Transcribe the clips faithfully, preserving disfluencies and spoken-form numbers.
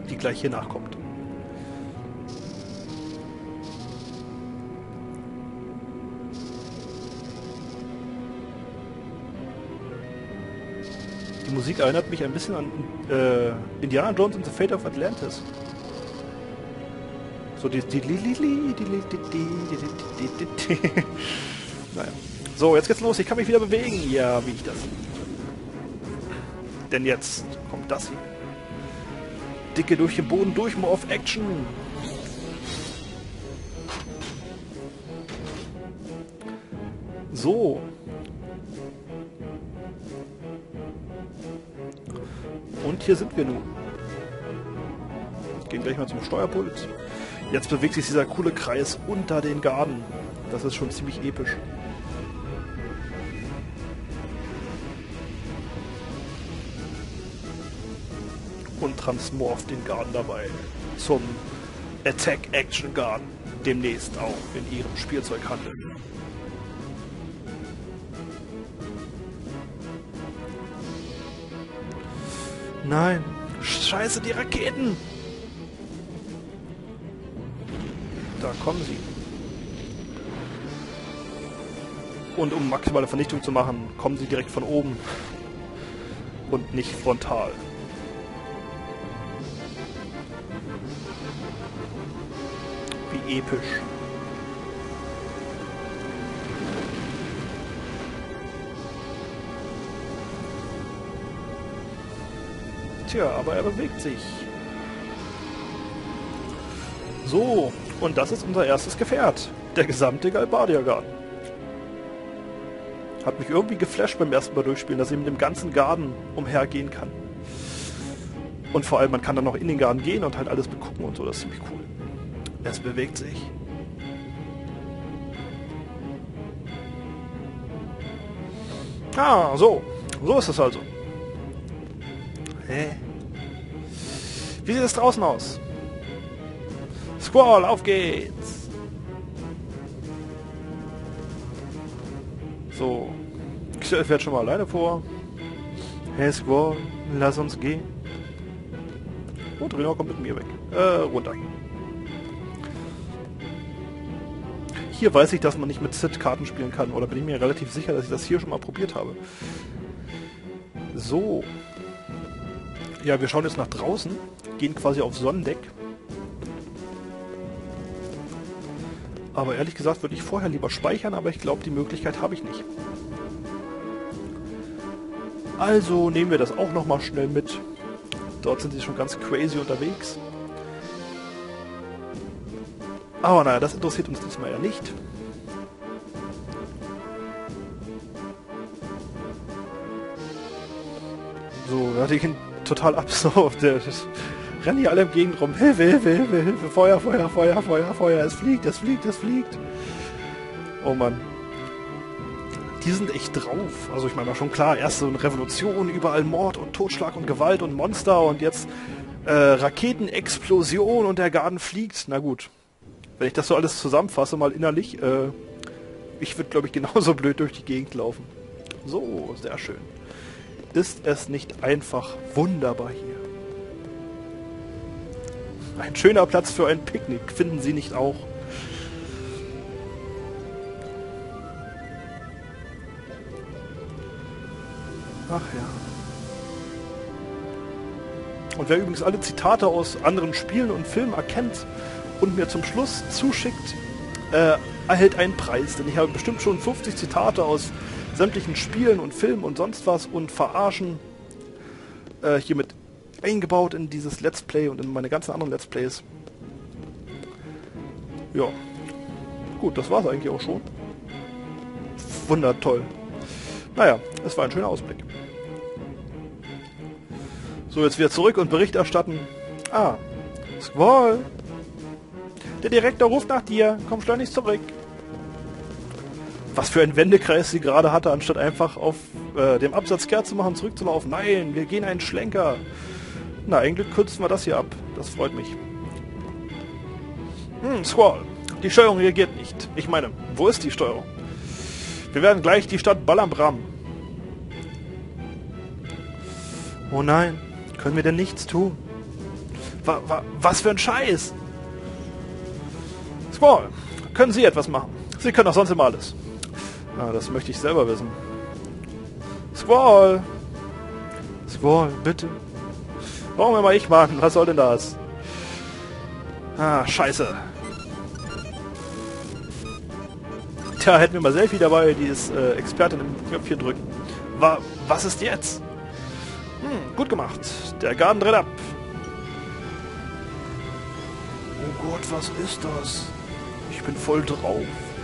die gleich hier nachkommt. Die Musik erinnert mich ein bisschen an äh, Indiana Jones and the Fate of Atlantis. So die... die, die, die, die, die, die, die, die. Naja. So, jetzt geht's los. Ich kann mich wieder bewegen. Ja, wie ich das. Denn jetzt kommt das hier. Dicke durch den Boden durch, more of Action. So. Und hier sind wir nun. Gehen gleich mal zum Steuerpult. Jetzt bewegt sich dieser coole Kreis unter den Garden. Das ist schon ziemlich episch. Und transmorpht den Garden dabei zum Attack Action Garden. Demnächst auch in ihrem Spielzeughandel. Nein, scheiße, die Raketen! Da kommen sie. Und um maximale Vernichtung zu machen, kommen sie direkt von oben und nicht frontal. Wie episch. Tja, aber er bewegt sich. So, und das ist unser erstes Gefährt. Der gesamte Galbadia-Garden. Hat mich irgendwie geflasht beim ersten Mal durchspielen, dass ich mit dem ganzen Garden umhergehen kann. Und vor allem, man kann dann noch in den Garden gehen und halt alles begucken und so. Das ist ziemlich cool. Es bewegt sich. Ah, so. So ist es also. Hä? Wie sieht es draußen aus? Squall, auf geht's! So. Ich fährt schon mal alleine vor. Hey Squall, lass uns gehen. Und Reno kommt mit mir weg. Äh, runter. Hier weiß ich, dass man nicht mit Sid Karten spielen kann. Oder bin ich mir relativ sicher, dass ich das hier schon mal probiert habe. So. Ja, wir schauen jetzt nach draußen. Gehen quasi auf Sonnendeck. Aber ehrlich gesagt würde ich vorher lieber speichern, aber ich glaube, die Möglichkeit habe ich nicht. Also nehmen wir das auch nochmal schnell mit. Dort sind sie schon ganz crazy unterwegs. Aber naja, das interessiert uns diesmal ja nicht. So, da die gehen total ab. So, der, rennen hier alle im Gegend rum. Hilfe, Hilfe, Hilfe, Hilfe, Feuer, Feuer, Feuer, Feuer, Feuer. Es fliegt, es fliegt, es fliegt. Oh Mann. Die sind echt drauf. Also ich meine, war schon klar, erst so eine Revolution, überall Mord und Totschlag und Gewalt und Monster und jetzt äh, Raketenexplosion und der Garten fliegt. Na gut. Wenn ich das so alles zusammenfasse, mal innerlich, äh, ich würde, glaube ich, genauso blöd durch die Gegend laufen. So, sehr schön. Ist es nicht einfach wunderbar hier? Ein schöner Platz für ein Picknick, finden Sie nicht auch? Ach ja. Und wer übrigens alle Zitate aus anderen Spielen und Filmen erkennt und mir zum Schluss zuschickt, äh, erhält einen Preis. Denn ich habe bestimmt schon fünfzig Zitate aus sämtlichen Spielen und Filmen und sonst was und Verarschen äh, hiermit eingebaut in dieses Let's Play und in meine ganzen anderen Let's Plays. Ja. Gut, das war's eigentlich auch schon. Wundertoll. Naja, es war ein schöner Ausblick. So, jetzt wieder zurück und Bericht erstatten. Ah, Squall. Der Direktor ruft nach dir. Komm schleunigst zurück. Was für ein Wendekreis sie gerade hatte, anstatt einfach auf äh, dem Absatz kehrt zu machen, zurückzulaufen. Nein, wir gehen einen Schlenker. Na, eigentlich kürzen wir das hier ab. Das freut mich. Hm, Squall. Die Steuerung reagiert nicht. Ich meine, wo ist die Steuerung? Wir werden gleich die Stadt Ballern rammen. Oh nein, können wir denn nichts tun? wa, wa, was für ein Scheiß! Squall, können Sie etwas machen? Sie können doch sonst immer alles. Ah, das möchte ich selber wissen. Squall! Squall, bitte. Warum immer ich, Mann? Was soll denn das? Ah, scheiße. Tja, hätten wir mal Selfie dabei, die ist äh, Expertin im Knöpfchen drücken. Wa was ist jetzt? Hm, gut gemacht. Der Garten dreht ab. Oh Gott, was ist das? Ich bin voll drauf.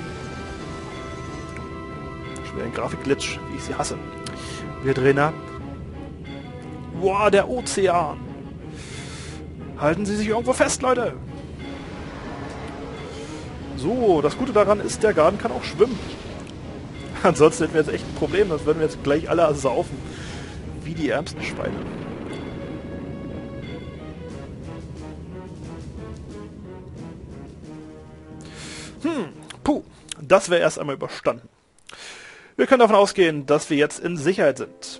Schon wieder ein Grafikglitch, wie ich sie hasse. Wir drehen ab. Wow, der Ozean. Halten Sie sich irgendwo fest, Leute. So, das Gute daran ist, der Garten kann auch schwimmen. Ansonsten hätten wir jetzt echt ein Problem, das würden wir jetzt gleich alle saufen. Wie die ärmsten Schweine. Hm, puh, das wäre erst einmal überstanden. Wir können davon ausgehen, dass wir jetzt in Sicherheit sind.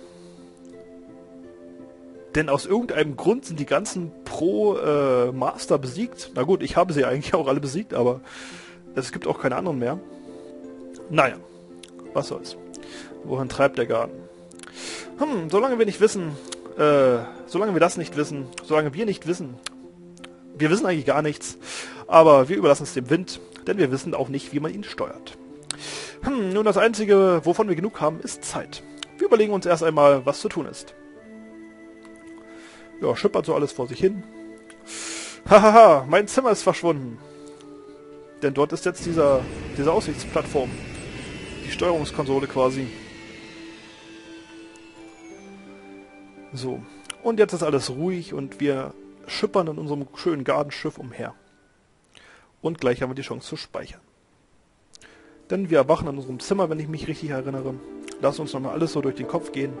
Denn aus irgendeinem Grund sind die ganzen Pro-Master äh, besiegt. Na gut, ich habe sie eigentlich auch alle besiegt, aber es gibt auch keine anderen mehr. Naja, was soll's. Wohin treibt der Garten? Hm, solange wir nicht wissen, äh, solange wir das nicht wissen, solange wir nicht wissen, wir wissen eigentlich gar nichts, aber wir überlassen es dem Wind, denn wir wissen auch nicht, wie man ihn steuert. Hm, nun das Einzige, wovon wir genug haben, ist Zeit. Wir überlegen uns erst einmal, was zu tun ist. Ja, schippert so alles vor sich hin. Hahaha, mein Zimmer ist verschwunden. Denn dort ist jetzt dieser, diese Aussichtsplattform. Die Steuerungskonsole quasi. So. Und jetzt ist alles ruhig und wir schippern in unserem schönen Gartenschiff umher. Und gleich haben wir die Chance zu speichern. Denn wir erwachen in unserem Zimmer, wenn ich mich richtig erinnere. Lass uns nochmal alles so durch den Kopf gehen.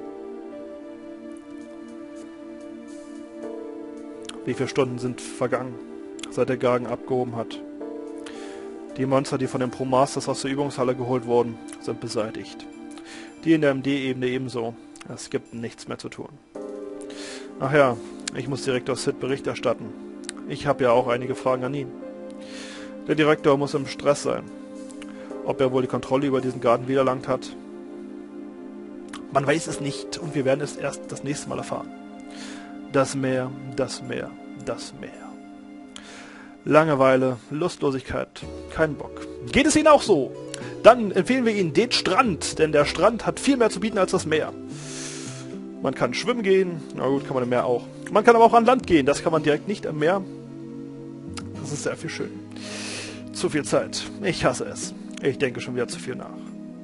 Wie viele Stunden sind vergangen, seit der Garten abgehoben hat. Die Monster, die von den Pro-Masters aus der Übungshalle geholt wurden, sind beseitigt. Die in der M D-Ebene ebenso. Es gibt nichts mehr zu tun. Ach ja, ich muss Direktor Sid Bericht erstatten. Ich habe ja auch einige Fragen an ihn. Der Direktor muss im Stress sein. Ob er wohl die Kontrolle über diesen Garten wiedererlangt hat? Man weiß es nicht und wir werden es erst das nächste Mal erfahren. Das Meer, das Meer, das Meer. Langeweile, Lustlosigkeit, kein Bock. Geht es Ihnen auch so? Dann empfehlen wir Ihnen den Strand, denn der Strand hat viel mehr zu bieten als das Meer. Man kann schwimmen gehen, na gut, kann man im Meer auch. Man kann aber auch an Land gehen, das kann man direkt nicht am Meer. Das ist sehr viel schön. Zu viel Zeit, ich hasse es. Ich denke schon wieder zu viel nach.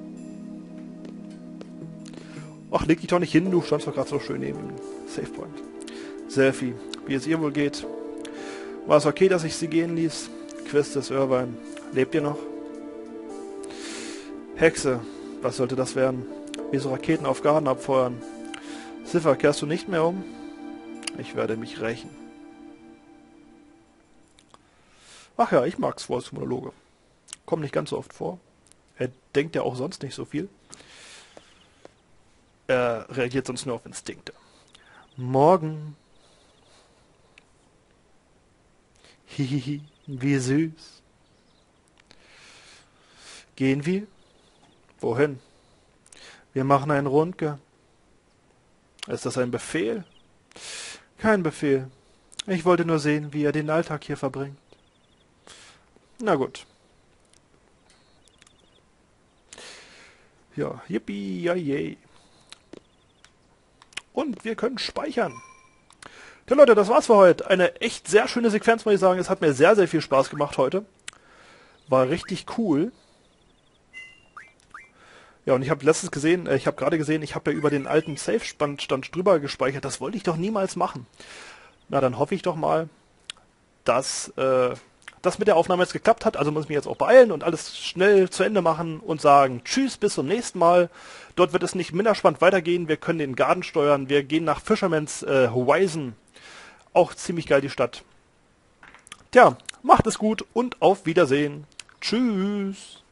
Ach, leg dich doch nicht hin, du standst doch gerade so schön neben dem Save Point. Selfie, wie es ihr wohl geht. War es okay, dass ich sie gehen ließ? Quistis Irvine, lebt ihr noch? Hexe, was sollte das werden? Wieso Raketen auf Garten abfeuern? Ziffer, kehrst du nicht mehr um? Ich werde mich rächen. Ach ja, ich mag Squalls Monologe. Kommt nicht ganz so oft vor. Er denkt ja auch sonst nicht so viel. Er reagiert sonst nur auf Instinkte. Morgen. Hihihi, wie süß. Gehen wir? Wohin? Wir machen einen Rundgang. Ist das ein Befehl? Kein Befehl. Ich wollte nur sehen, wie er den Alltag hier verbringt. Na gut. Ja, yippie, ja, yay. Und wir können speichern. Ja, Leute, das war's für heute. Eine echt sehr schöne Sequenz, muss ich sagen. Es hat mir sehr, sehr viel Spaß gemacht heute. War richtig cool. Ja, und ich habe letztens gesehen, äh, ich habe gerade gesehen, ich habe ja über den alten Safe-Stand drüber gespeichert. Das wollte ich doch niemals machen. Na, dann hoffe ich doch mal, dass äh, das mit der Aufnahme jetzt geklappt hat. Also muss ich mich jetzt auch beeilen und alles schnell zu Ende machen und sagen tschüss, bis zum nächsten Mal. Dort wird es nicht minder spannend weitergehen. Wir können den Garten steuern. Wir gehen nach Fisherman's äh, Horizon. Auch ziemlich geil die Stadt. Tja, macht es gut und auf Wiedersehen. Tschüss.